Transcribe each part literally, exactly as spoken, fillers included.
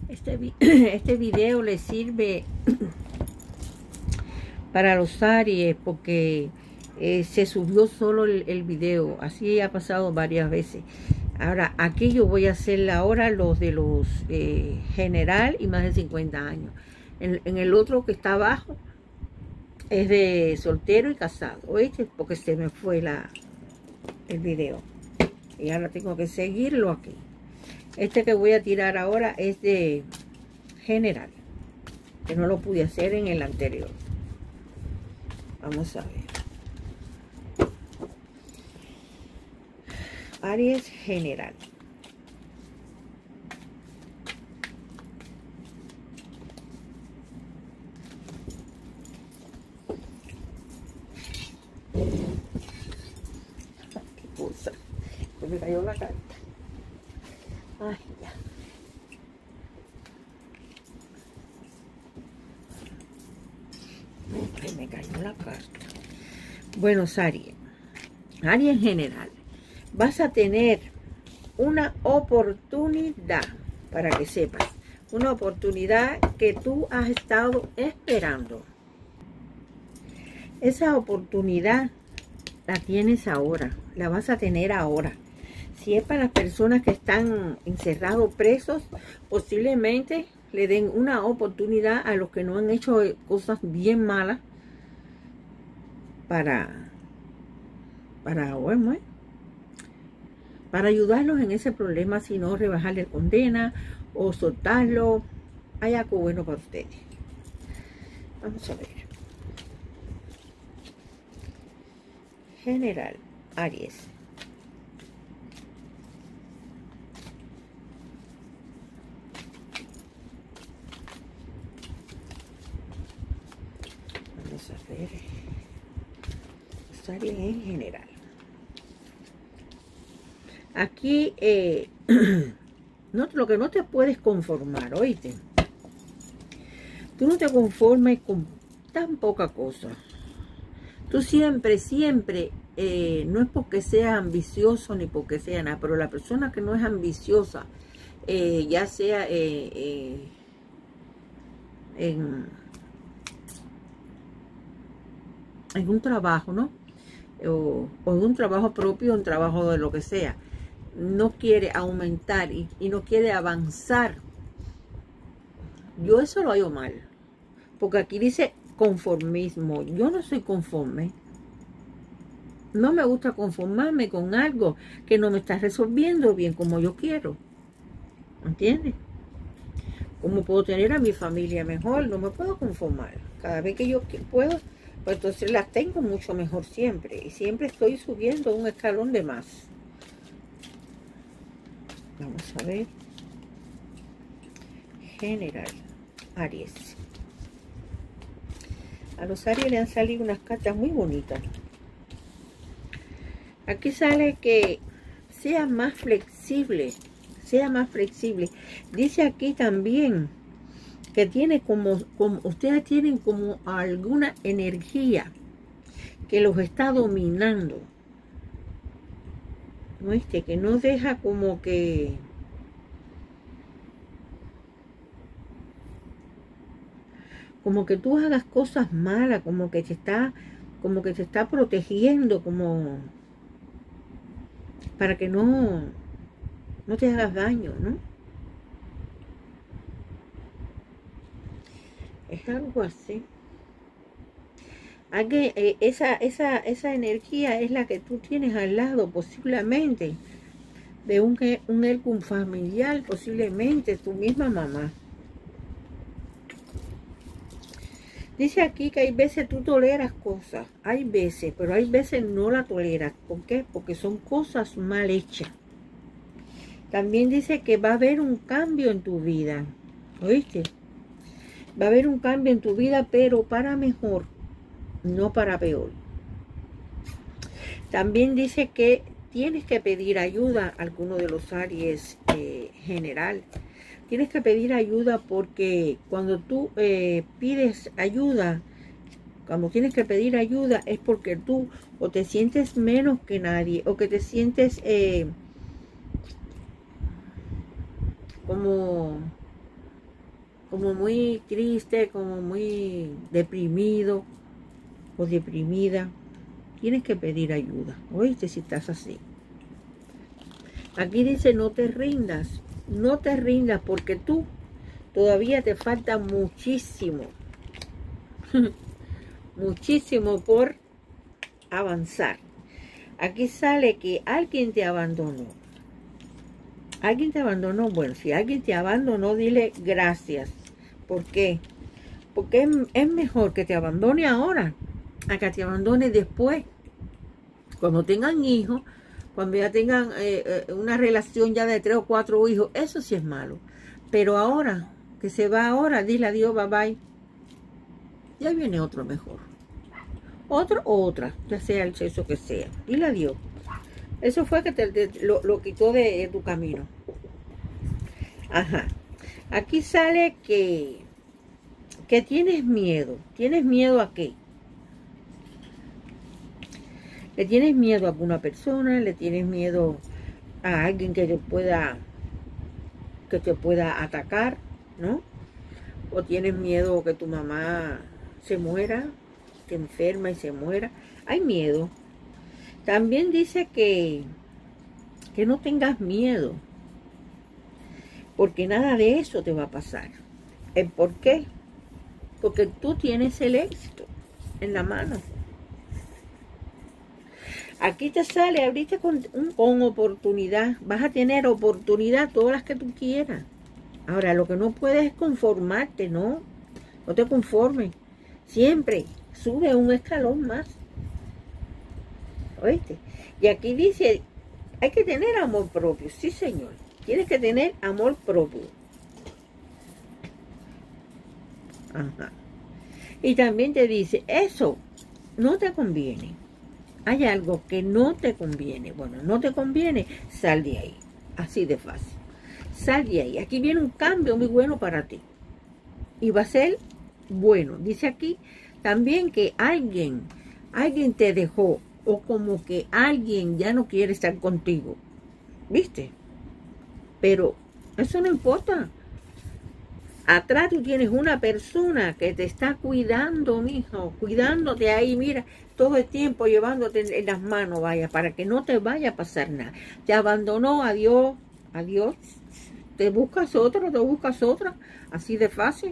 Este, este video le sirve para los Aries porque eh, se subió solo el, el video. Así ha pasado varias veces. Ahora, aquí yo voy a hacer ahora los de los eh, general y más de cincuenta años. En, en el otro que está abajo es de soltero y casado, ¿oíste? Porque se me fue la, el video. Y ahora tengo que seguirlo aquí. Este que voy a tirar ahora es de general, que no lo pude hacer en el anterior. Vamos a ver. Aries general. Qué cosa. Se me cayó la carta. Ay, ya. Ay, me cayó la carta. Bueno, Aries. Aries en general. Vas a tener una oportunidad, para que sepas. Una oportunidad que tú has estado esperando. Esa oportunidad la tienes ahora. La vas a tener ahora. Si es para las personas que están encerrados, presos, posiblemente le den una oportunidad a los que no han hecho cosas bien malas para, para, bueno, ¿eh? para ayudarlos en ese problema, si no rebajarle condena o soltarlo. Hay algo bueno para ustedes. Vamos a ver. General, Aries. Vamos a ver. Aries en general. Aquí, eh, no, lo que no te puedes conformar, oíste. Tú no te conformes con tan poca cosa. Tú siempre, siempre, eh, no es porque sea ambicioso ni porque sea nada, pero la persona que no es ambiciosa, eh, ya sea eh, eh, en, en un trabajo, ¿no? O, o en un trabajo propio, un trabajo de lo que sea, no quiere aumentar y, y no quiere avanzar. Yo eso lo hallo mal, porque aquí dice conformismo. Yo no soy conforme. No me gusta conformarme con algo que no me está resolviendo bien como yo quiero. ¿Entiendes? Como puedo tener a mi familia mejor, no me puedo conformar. Cada vez que yo puedo, pues entonces las tengo mucho mejor siempre. Y siempre estoy subiendo un escalón de más. Vamos a ver. General, Aries. A los Aries le han salido unas cartas muy bonitas. Aquí sale que sea más flexible. Sea más flexible. Dice aquí también que tiene como, como ustedes tienen como alguna energía que los está dominando. ¿No viste? Que no deja como que como que tú hagas cosas malas, como que te está como que te está protegiendo, como para que no no te hagas daño, ¿no? Es algo así. Alguien, eh, esa, esa, esa energía es la que tú tienes al lado, posiblemente, de un, un, un familiar, posiblemente tu misma mamá. Dice aquí que hay veces tú toleras cosas, hay veces, pero hay veces no la toleras. ¿Por qué? Porque son cosas mal hechas. También dice que va a haber un cambio en tu vida, ¿oíste? Va a haber un cambio en tu vida, pero para mejor, no para peor. También dice que tienes que pedir ayuda a alguno de los Aries eh, general. Tienes que pedir ayuda porque cuando tú eh, pides ayuda, cuando tienes que pedir ayuda es porque tú o te sientes menos que nadie o que te sientes eh, como como muy triste, como muy deprimido o deprimida, tienes que pedir ayuda, ¿oíste? Si estás así. Aquí dice, no te rindas, no te rindas, porque tú todavía te falta muchísimo, muchísimo por avanzar. Aquí sale que alguien te abandonó. Alguien te abandonó. Bueno, si alguien te abandonó, dile gracias. ¿Por qué? Porque es, es mejor que te abandone ahora a que te abandone después. Cuando tengan hijos, cuando ya tengan eh, eh, una relación ya de tres o cuatro hijos, eso sí es malo. Pero ahora, que se va ahora, dile adiós, bye bye. Ya viene otro mejor. Otro o otra, ya sea el sexo que sea. Dile adiós. Eso fue que te, te, lo, lo quitó de, de tu camino. Ajá. Aquí sale que, que tienes miedo. ¿Tienes miedo a qué? Le tienes miedo a alguna persona, le tienes miedo a alguien que te pueda, que te pueda atacar, ¿no? O tienes miedo que tu mamá se muera, que enferma y se muera. Hay miedo. También dice que, que no tengas miedo, porque nada de eso te va a pasar. ¿El por qué? Porque tú tienes el éxito en la mano. Aquí te sale ahorita con, con oportunidad. Vas a tener oportunidad todas las que tú quieras. Ahora, lo que no puedes es conformarte, ¿no? No te conformes. Siempre sube un escalón más. ¿Oíste? Y aquí dice, hay que tener amor propio. Sí, señor. Tienes que tener amor propio. Ajá. Y también te dice, eso no te conviene. Hay algo que no te conviene. Bueno, no te conviene, sal de ahí. Así de fácil. Sal de ahí. Aquí viene un cambio muy bueno para ti. Y va a ser bueno. Dice aquí también que alguien, alguien te dejó. O como que alguien ya no quiere estar contigo. ¿Viste? Pero eso no importa. Atrás tú tienes una persona que te está cuidando, mijo. Cuidándote ahí, mira. Todo el tiempo llevándote en las manos, vaya. Para que no te vaya a pasar nada. Te abandonó, adiós. Adiós. Te buscas otro, te buscas otra. Así de fácil.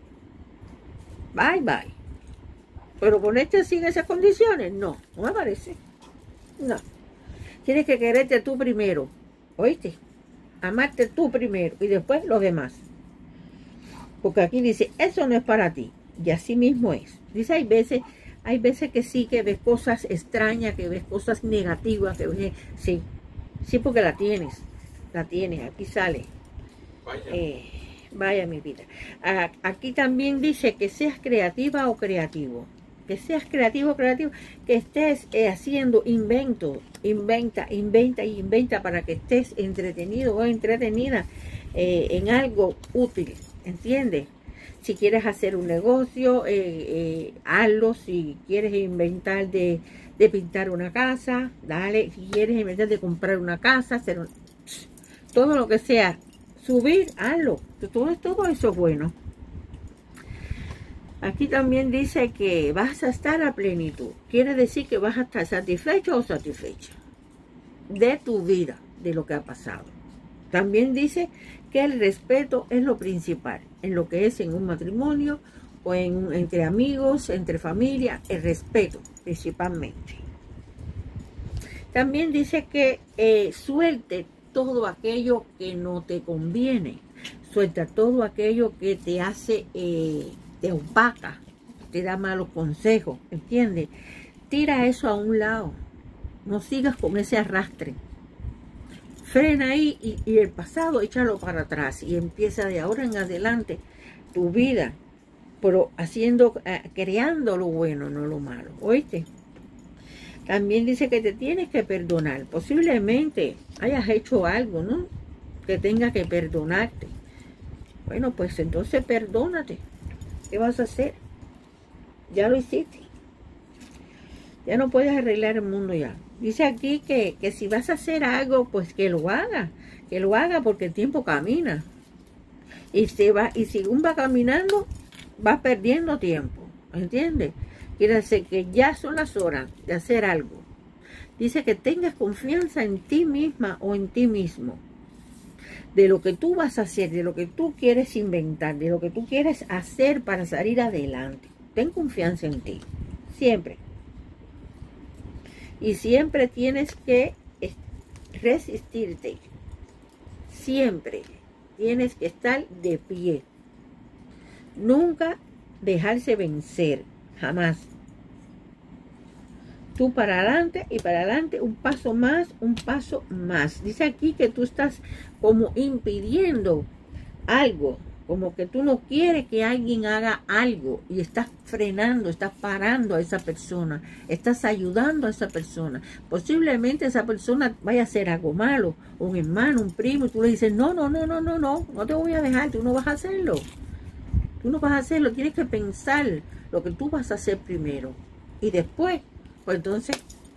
Bye, bye. Pero ponerte así en esas condiciones, no, no me parece. No. Tienes que quererte tú primero, ¿oíste? Amarte tú primero y después los demás. Porque aquí dice, eso no es para ti. Y así mismo es. Dice, hay veces, hay veces que sí, que ves cosas extrañas, que ves cosas negativas, que ves, sí. Sí, porque la tienes, la tienes, aquí sale. Vaya. Eh, vaya mi vida. Aquí también dice que seas creativa o creativo. Que seas creativo, creativo, que estés eh, haciendo invento, inventa, inventa y inventa para que estés entretenido o entretenida eh, en algo útil, ¿entiendes? Si quieres hacer un negocio, eh, eh, hazlo. Si quieres inventar de, de pintar una casa, dale. Si quieres inventar de comprar una casa, hacer un, todo lo que sea, subir, hazlo. Todo, todo eso es bueno. Aquí también dice que vas a estar a plenitud. Quiere decir que vas a estar satisfecho o satisfecha de tu vida, de lo que ha pasado. También dice que el respeto es lo principal, en lo que es en un matrimonio o en, entre amigos, entre familia, el respeto principalmente. También dice que eh, suelte todo aquello que no te conviene. Suelta todo aquello que te hace... Eh, te opaca, te da malos consejos, ¿entiendes? Tira eso a un lado, no sigas con ese arrastre. Frena ahí y, y el pasado échalo para atrás y empieza de ahora en adelante tu vida, pero haciendo, eh, creando lo bueno, no lo malo, ¿oíste? También dice que te tienes que perdonar. Posiblemente hayas hecho algo, ¿no? Que tenga que perdonarte. Bueno, pues entonces perdónate. ¿Qué vas a hacer? Ya lo hiciste. Ya no puedes arreglar el mundo ya. Dice aquí que, que si vas a hacer algo, pues que lo haga. Que lo haga porque el tiempo camina. Y, se va, y según va caminando, va perdiendo tiempo. ¿Entiendes? Quiere decir que ya son las horas de hacer algo. Dice que tengas confianza en ti misma o en ti mismo. De lo que tú vas a hacer, de lo que tú quieres inventar, de lo que tú quieres hacer para salir adelante. Ten confianza en ti. Siempre. Y siempre tienes que resistirte. Siempre tienes que estar de pie. Nunca dejarse vencer. Jamás. Tú para adelante y para adelante, un paso más, un paso más. Dice aquí que tú estás como impidiendo algo, como que tú no quieres que alguien haga algo y estás frenando, estás parando a esa persona, estás ayudando a esa persona. Posiblemente esa persona vaya a hacer algo malo, un hermano, un primo, y tú le dices, no, no, no, no, no, no, no te voy a dejar, tú no vas a hacerlo. Tú no vas a hacerlo, tienes que pensar lo que tú vas a hacer primero. Y después, pues entonces,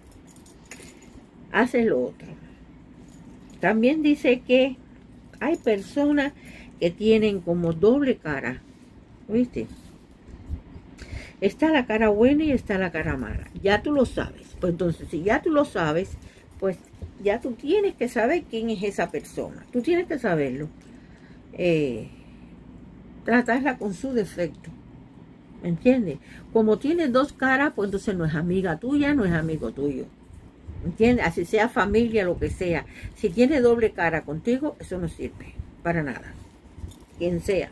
haces lo otro. También dice que hay personas que tienen como doble cara. ¿Viste? Está la cara buena y está la cara mala. Ya tú lo sabes. Pues entonces, si ya tú lo sabes, pues ya tú tienes que saber quién es esa persona. Tú tienes que saberlo. Eh, tratarla con su defecto. ¿Me entiendes? Como tiene dos caras, pues entonces no es amiga tuya, no es amigo tuyo. ¿Me entiendes? Así sea familia, lo que sea. Si tiene doble cara contigo, eso no sirve para nada. Quien sea.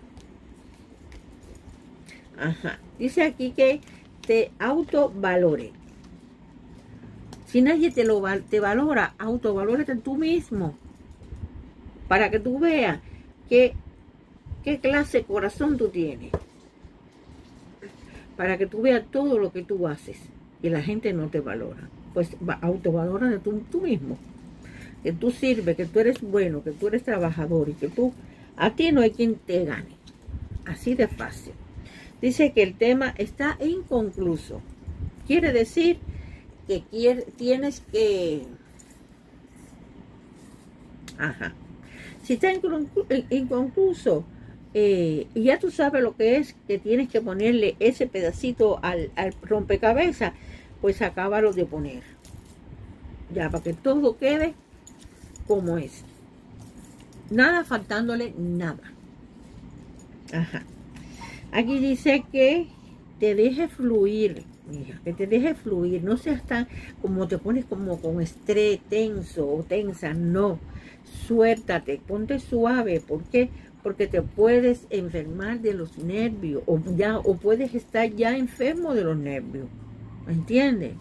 Ajá. Dice aquí que te autovalore. Si nadie te, lo, te valora, autovalórate tú mismo. Para que tú veas que, qué clase de corazón tú tienes. Para que tú veas todo lo que tú haces y la gente no te valora. Pues autovalórate tú, tú mismo. Que tú sirves, que tú eres bueno, que tú eres trabajador y que tú, a ti no hay quien te gane. Así de fácil. Dice que el tema está inconcluso. Quiere decir que quiere, tienes que... Ajá. Si está inconcluso, eh, y ya tú sabes lo que es, que tienes que ponerle ese pedacito al, al rompecabezas, pues acábalo de poner. Ya, para que todo quede como es. Nada faltándole nada. Ajá. Aquí dice que te deje fluir, mija, que te deje fluir. No seas tan, como te pones como con estrés, tenso o tensa. No, suéltate, ponte suave. ¿Por qué? Porque te puedes enfermar de los nervios o, ya, o puedes estar ya enfermo de los nervios. ¿Me entiendes?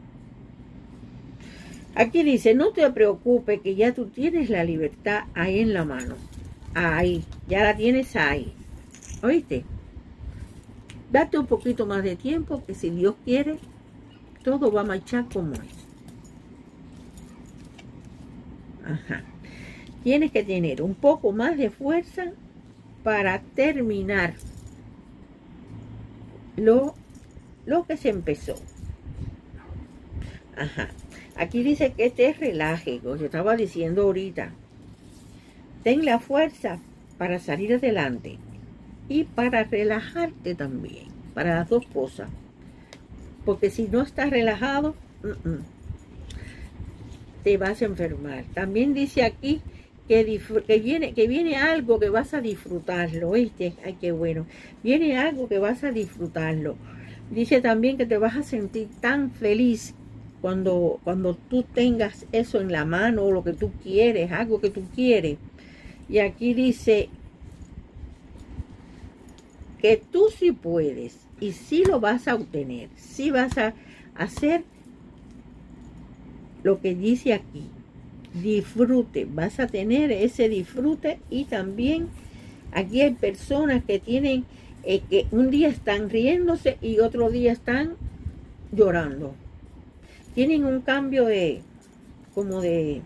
Aquí dice, no te preocupes que ya tú tienes la libertad ahí en la mano. Ahí, ya la tienes ahí. ¿Oíste? Date un poquito más de tiempo, que si Dios quiere, todo va a marchar como es. Ajá. Tienes que tener un poco más de fuerza para terminar lo, lo que se empezó. Ajá. Aquí dice que te relaje, como yo estaba diciendo ahorita. Ten la fuerza para salir adelante. Y para relajarte también, para las dos cosas. Porque si no estás relajado, uh -uh, te vas a enfermar. También dice aquí que, que, viene, que viene algo que vas a disfrutarlo, ¿oíste? Ay, qué bueno. Viene algo que vas a disfrutarlo. Dice también que te vas a sentir tan feliz cuando, cuando tú tengas eso en la mano, o lo que tú quieres, algo que tú quieres. Y aquí dice... que tú sí puedes y sí lo vas a obtener, sí vas a hacer lo que dice aquí, disfrute, vas a tener ese disfrute. Y también aquí hay personas que tienen, eh, que un día están riéndose y otro día están llorando, tienen un cambio de, como de,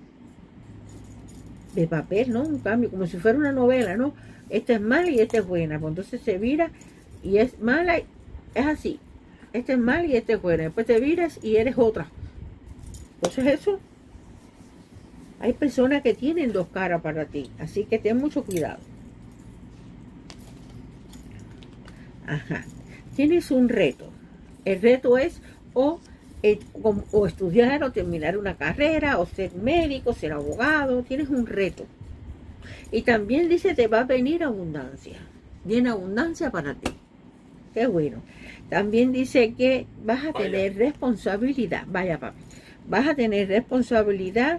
de papel, ¿no? Un cambio, como si fuera una novela, ¿no? Esta es mala y esta es buena. Pues entonces se vira y es mala. Es así. Esta es mala y esta es buena. Después te viras y eres otra. Entonces eso. Hay personas que tienen dos caras para ti. Así que ten mucho cuidado. Ajá. Tienes un reto. El reto es o, eh, o, o estudiar o terminar una carrera, o ser médico, ser abogado. Tienes un reto. Y también dice, te va a venir abundancia. Viene abundancia para ti. Qué bueno. También dice que vas a Vaya. tener responsabilidad. Vaya, papi. Vas a tener responsabilidad.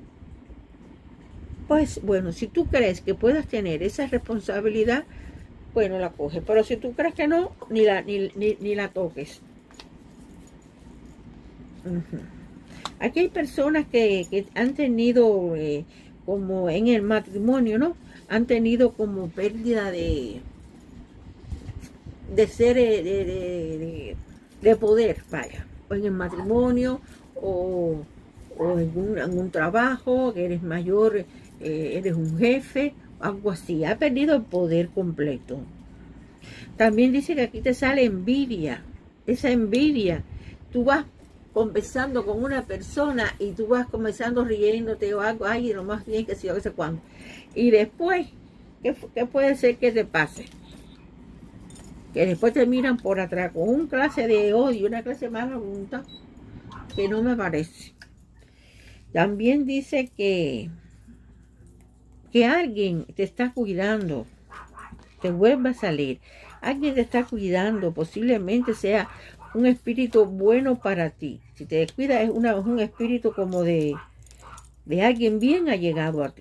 Pues, bueno, si tú crees que puedas tener esa responsabilidad, bueno, la coges. Pero si tú crees que no, ni la, ni, ni, ni la toques. Uh-huh. Aquí hay personas que, que han tenido, eh, como en el matrimonio, ¿no? Han tenido como pérdida de, de ser, de, de, de, de poder, vaya. O en el matrimonio, o, o en, un, en un trabajo, que eres mayor, eh, eres un jefe, algo así. Ha perdido el poder completo. También dice que aquí te sale envidia. Esa envidia, tú vas conversando con una persona y tú vas comenzando riéndote o algo, ay, lo más bien que si yo no sé cuándo. Y después, ¿qué, ¿qué puede ser que te pase? Que después te miran por atrás con una clase de odio, una clase de mala voluntad, que no me parece. También dice que, que alguien te está cuidando, te vuelva a salir. Alguien te está cuidando, posiblemente sea un espíritu bueno para ti. Si te descuidas, es, una, es un espíritu como de, de alguien bien allegado a ti.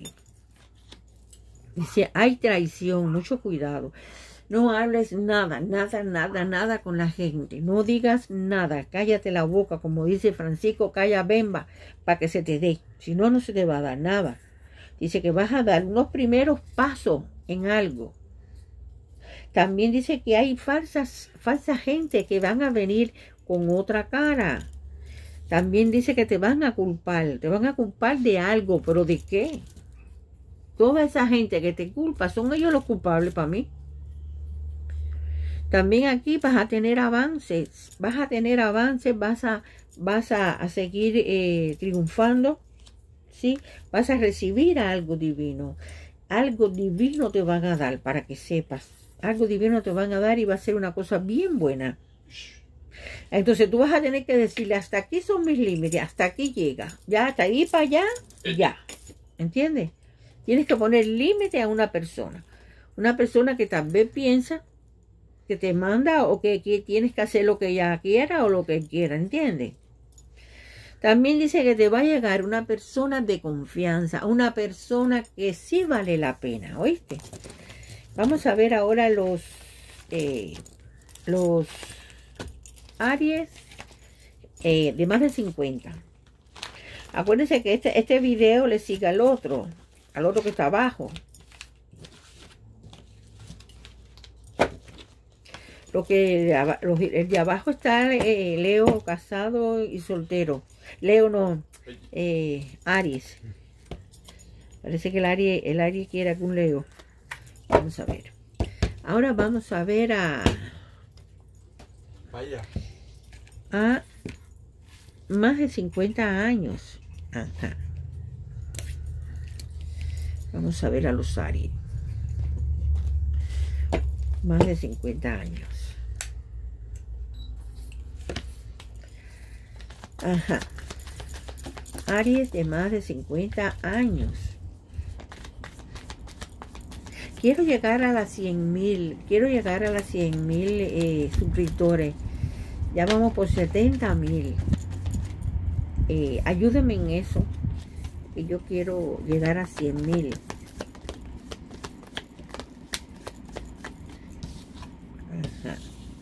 Dice, hay traición, mucho cuidado. No hables nada, nada, nada, nada con la gente. No digas nada, cállate la boca, como dice Francisco, calla bemba, para que se te dé. Si no, no se te va a dar nada. Dice que vas a dar unos primeros pasos en algo. También dice que hay falsas, falsa gente que van a venir con otra cara. También dice que te van a culpar, te van a culpar de algo, pero ¿de qué? Toda esa gente que te culpa, son ellos los culpables para mí. También aquí vas a tener avances, vas a tener avances, vas a, vas a, a seguir eh, triunfando, ¿sí? Vas a recibir algo divino. Algo divino te van a dar, para que sepas. Algo divino te van a dar y va a ser una cosa bien buena. Entonces tú vas a tener que decirle, hasta aquí son mis límites, hasta aquí llega. Ya, hasta ahí para allá, ya. ¿Entiendes? Tienes que poner límite a una persona. Una persona que tal vez piensa que te manda o que, que tienes que hacer lo que ella quiera o lo que quiera, ¿entiendes? También dice que te va a llegar una persona de confianza, una persona que sí vale la pena, ¿oíste? Vamos a ver ahora los, eh, los Aries eh, de más de cincuenta. Acuérdense que este, este video le sigue al otro, al otro que está abajo. Lo que los, el de abajo está eh, Leo casado y soltero. Leo no, eh, Aries. Parece que el Aries, el Aries quiere algún Leo. Vamos a ver. Ahora vamos a ver a... Vaya. A más de cincuenta años. Ajá. Vamos a ver a los Aries. Más de cincuenta años. Ajá. Aries de más de cincuenta años. Quiero llegar a las cien mil. Quiero llegar a las cien mil eh, suscriptores. Ya vamos por setenta mil. Eh, ayúdenme en eso. Que yo quiero llegar a cien mil. Ajá.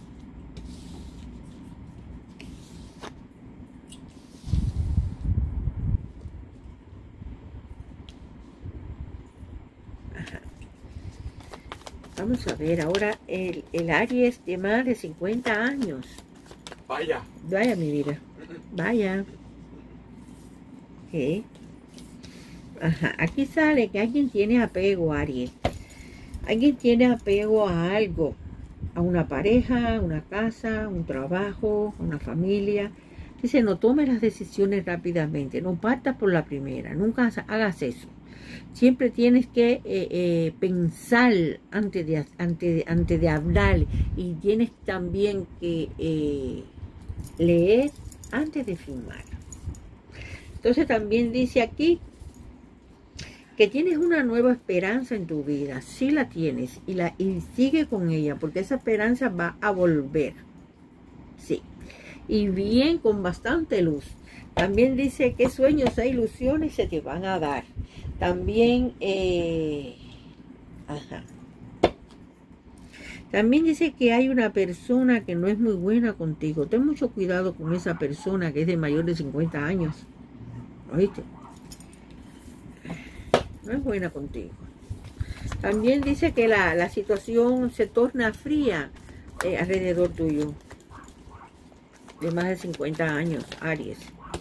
Vamos a ver ahora el, el Aries de más de cincuenta años. Vaya. Vaya, mi vida. Vaya. ¿Qué? Ajá. Aquí sale que alguien tiene apego, Aries. Alguien tiene apego a algo. A una pareja, a una casa, a un trabajo, a una familia. Dice, no tomes las decisiones rápidamente. No partas por la primera. Nunca hagas eso. Siempre tienes que eh, eh, pensar antes de, antes, de, antes de hablar, y tienes también que eh, leer antes de firmar. Entonces también dice aquí que tienes una nueva esperanza en tu vida. Sí la tienes, y, la, y sigue con ella, porque esa esperanza va a volver. Sí. Y bien, con bastante luz. También dice que sueños e ilusiones se te van a dar. También, eh, ajá. También dice que hay una persona que no es muy buena contigo. Ten mucho cuidado con esa persona que es de mayor de cincuenta años. ¿Oíste? No es buena contigo. También dice que la, la situación se torna fría eh, alrededor tuyo. De más de cincuenta años, Aries.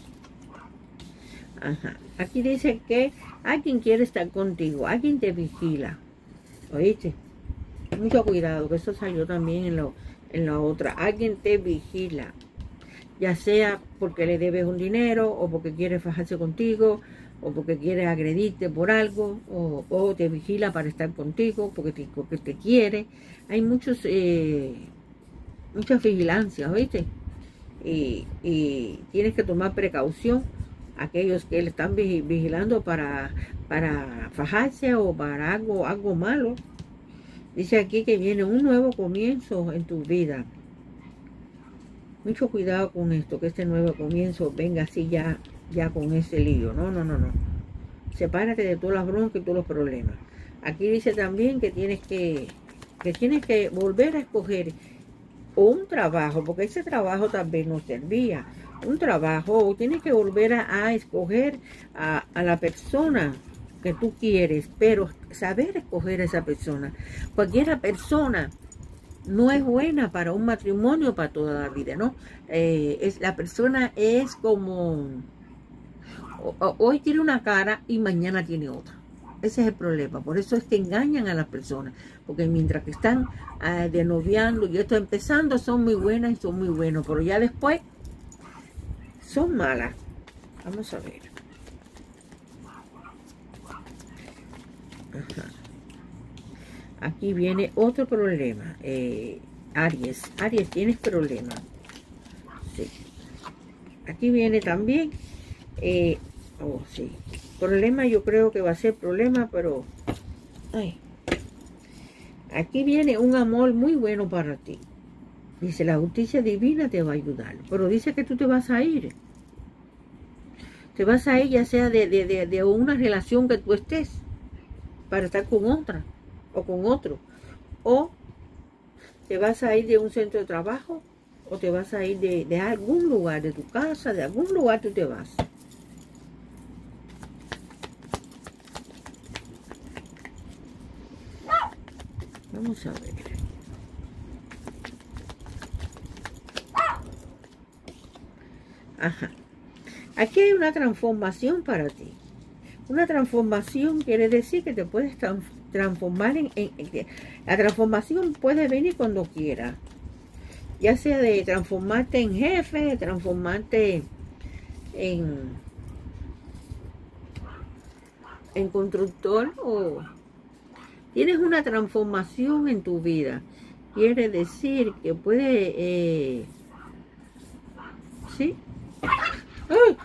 Ajá. Aquí dice que alguien quiere estar contigo, alguien te vigila. ¿Oíste? Mucho cuidado, que eso salió también en, lo, en la otra. Alguien te vigila. Ya sea porque le debes un dinero, o porque quiere fajarse contigo, o porque quiere agredirte por algo, o, o te vigila para estar contigo, porque te, porque te quiere. Hay muchos, eh, muchas vigilancias, ¿oíste? Y, y tienes que tomar precaución. Aquellos que le están vigilando para, para fajarse o para algo, algo malo. Dice aquí que viene un nuevo comienzo en tu vida. Mucho cuidado con esto, que este nuevo comienzo venga así ya, ya con ese lío. No, no, no, no. Sepárate de todas las broncas y todos los problemas. Aquí dice también que tienes que, que tienes que volver a escoger un trabajo, porque ese trabajo tal vez no servía. Un trabajo, o tienes que volver a, a escoger a, a la persona que tú quieres, pero saber escoger a esa persona. Cualquiera persona no es buena para un matrimonio para toda la vida, ¿no? Eh, es, la persona es como, o, hoy tiene una cara y mañana tiene otra. Ese es el problema. Por eso es que engañan a las personas. Porque mientras que están uh, denoviando y esto empezando, son muy buenas y son muy buenos. Pero ya después son malas. Vamos a ver. Ajá. Aquí viene otro problema. Eh, Aries. Aries, tienes problemas. Sí. Aquí viene también. Eh, oh, sí. Problema, yo creo que va a ser problema, pero... Ay. Aquí viene un amor muy bueno para ti. Dice, la justicia divina te va a ayudar. Pero dice que tú te vas a ir. Te vas a ir ya sea de, de, de, de una relación que tú estés, para estar con otra o con otro. O te vas a ir de un centro de trabajo, o te vas a ir de, de algún lugar, de tu casa, de algún lugar tú te vas. Vamos a ver. Ajá. Aquí hay una transformación para ti. Una transformación quiere decir que te puedes transformar en, en, en... La transformación puede venir cuando quiera. Ya sea de transformarte en jefe, de transformarte en, en constructor, o tienes una transformación en tu vida. Quiere decir que puede... Eh, ¿sí? ¡Ay!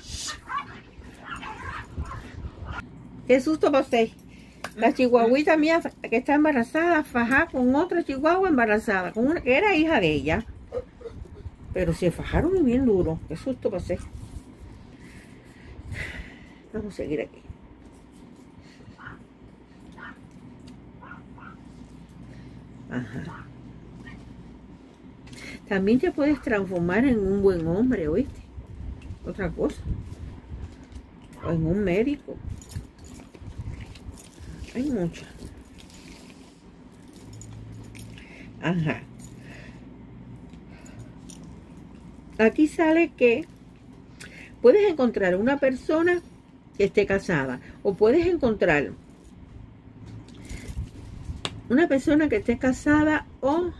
¡Qué susto pasé! La chihuahuita mía que está embarazada, fajada con otra chihuahua embarazada, con una que era hija de ella. Pero se fajaron bien duro. ¡Qué susto pasé! Vamos a seguir aquí. Ajá. También te puedes transformar en un buen hombre, ¿oíste? Otra cosa. O en un médico. Hay muchas. Ajá. Aquí sale que puedes encontrar una persona que esté casada, o puedes encontrar una persona que esté casada o...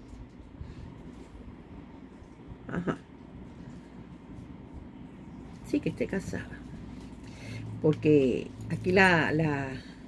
Ajá. Sí, que esté casada. Porque aquí la, la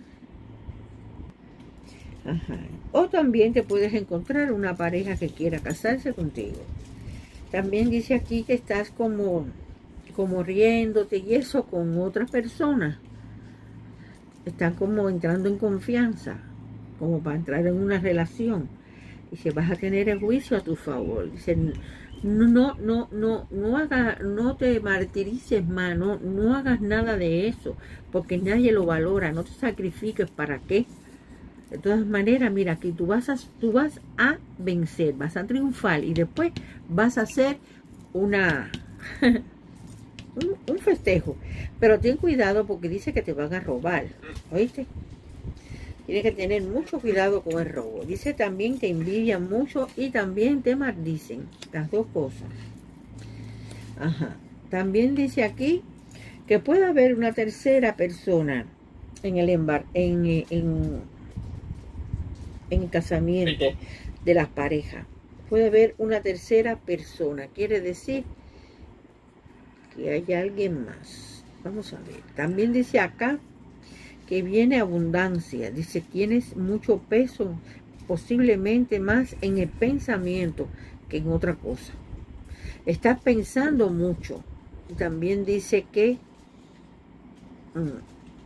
ajá. O también te puedes encontrar una pareja que quiera casarse contigo. También dice aquí que estás como, como riéndote y eso con otra persona. Están como entrando en confianza, como para entrar en una relación. Dice, vas a tener el juicio a tu favor. Dice, no, no, no, no, no, haga, no te martirices más, no, no hagas nada de eso, porque nadie lo valora, no te sacrifiques, ¿para qué? De todas maneras, mira, aquí tú vas a, tú vas a vencer, vas a triunfar y después vas a hacer una un, un festejo. Pero ten cuidado porque dice que te van a robar, ¿oíste? Tienes que tener mucho cuidado con el robo. Dice también que envidian mucho y también te maldicen. Las dos cosas. Ajá. También dice aquí que puede haber una tercera persona en el embar en, en, en el casamiento de las parejas. Puede haber una tercera persona. Quiere decir que hay alguien más. Vamos a ver. También dice acá que viene abundancia. Dice, tienes mucho peso, posiblemente más en el pensamiento que en otra cosa. Estás pensando mucho. Y también dice que mmm,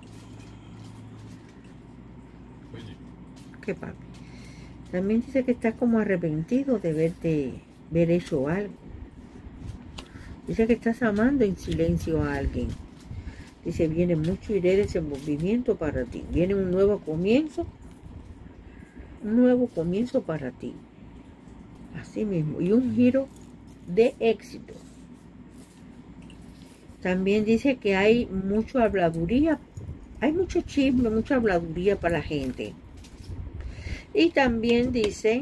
¿qué papi? También dice que estás como arrepentido de verte, ver hecho algo. Dice que estás amando en silencio a alguien. Dice, viene mucho y de desenvolvimiento para ti. Viene un nuevo comienzo. Un nuevo comienzo para ti. Así mismo. Y un giro de éxito. También dice que hay mucha habladuría. Hay mucho chisme, mucha habladuría para la gente. Y también dice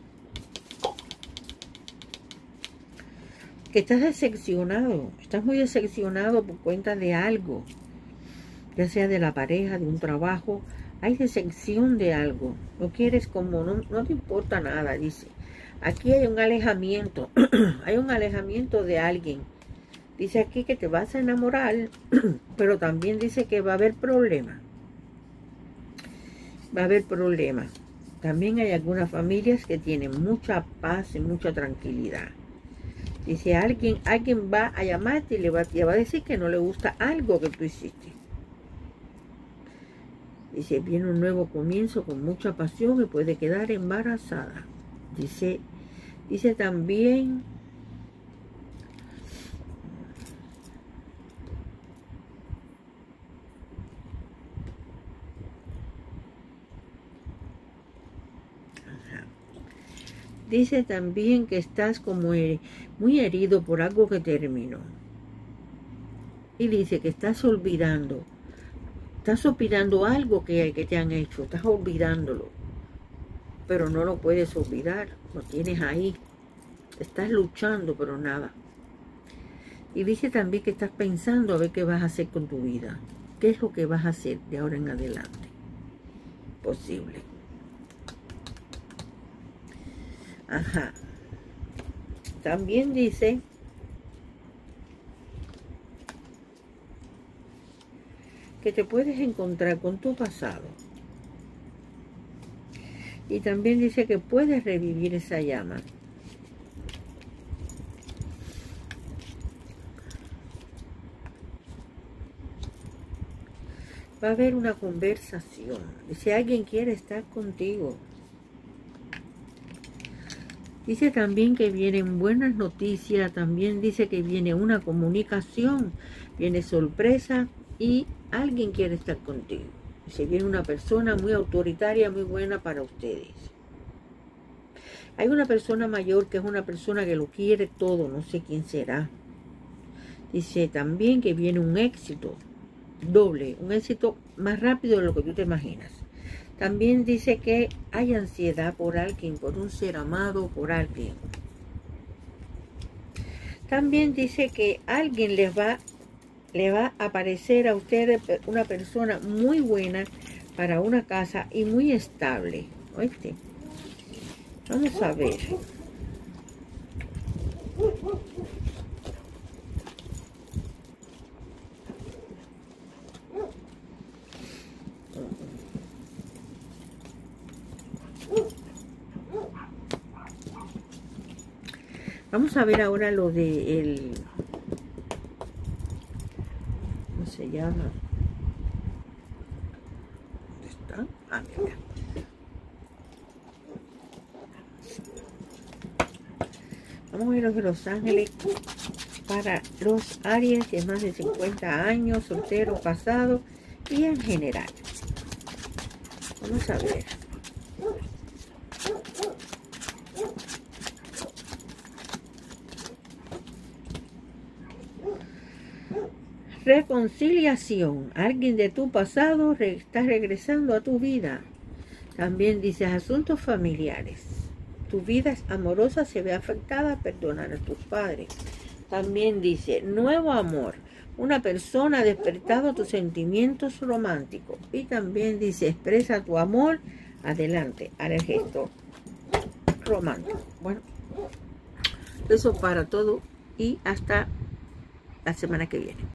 que estás decepcionado, estás muy decepcionado por cuenta de algo, ya sea de la pareja, de un trabajo, hay decepción de algo, no quieres como, no, no te importa nada, dice. Aquí hay un alejamiento, hay un alejamiento de alguien. Dice aquí que te vas a enamorar, pero también dice que va a haber problemas, va a haber problemas. También hay algunas familias que tienen mucha paz y mucha tranquilidad. Dice, alguien, alguien va a llamarte y le va, le va a decir que no le gusta algo que tú hiciste. Dice, viene un nuevo comienzo con mucha pasión y puede quedar embarazada. Dice, dice también, dice también que estás como muy herido por algo que terminó. Y dice que estás olvidando. Estás olvidando algo que, que te han hecho. Estás olvidándolo. Pero no lo puedes olvidar. Lo tienes ahí. Estás luchando, pero nada. Y dice también que estás pensando a ver qué vas a hacer con tu vida. ¿Qué es lo que vas a hacer de ahora en adelante? Posible. Ajá. También dice que te puedes encontrar con tu pasado. Y también dice que puedes revivir esa llama. Va a haber una conversación. Dice, alguien quiere estar contigo. Dice también que vienen buenas noticias, también dice que viene una comunicación, viene sorpresa y alguien quiere estar contigo. Dice, viene una persona muy autoritaria, muy buena para ustedes. Hay una persona mayor que es una persona que lo quiere todo, no sé quién será. Dice también que viene un éxito doble, un éxito más rápido de lo que tú te imaginas. También dice que hay ansiedad por alguien, por un ser amado, por alguien. También dice que alguien les va, le va a aparecer a ustedes una persona muy buena para una casa y muy estable. ¿Oíste? Vamos a ver. Vamos a ver ahora lo de el... ¿Cómo se llama? ¿Dónde está? Ah, mira. Vamos a ver los de los ángeles para los Aries de más de cincuenta años, solteros, casados y en general. Vamos a ver. Reconciliación. Alguien de tu pasado re- está regresando a tu vida. También dice asuntos familiares. Tu vida amorosa se ve afectada, perdonar a tus padres. También dice nuevo amor. Una persona ha despertado tus sentimientos románticos. Y también dice expresa tu amor. Adelante, hará el gesto romántico. Bueno, eso para todo y hasta la semana que viene.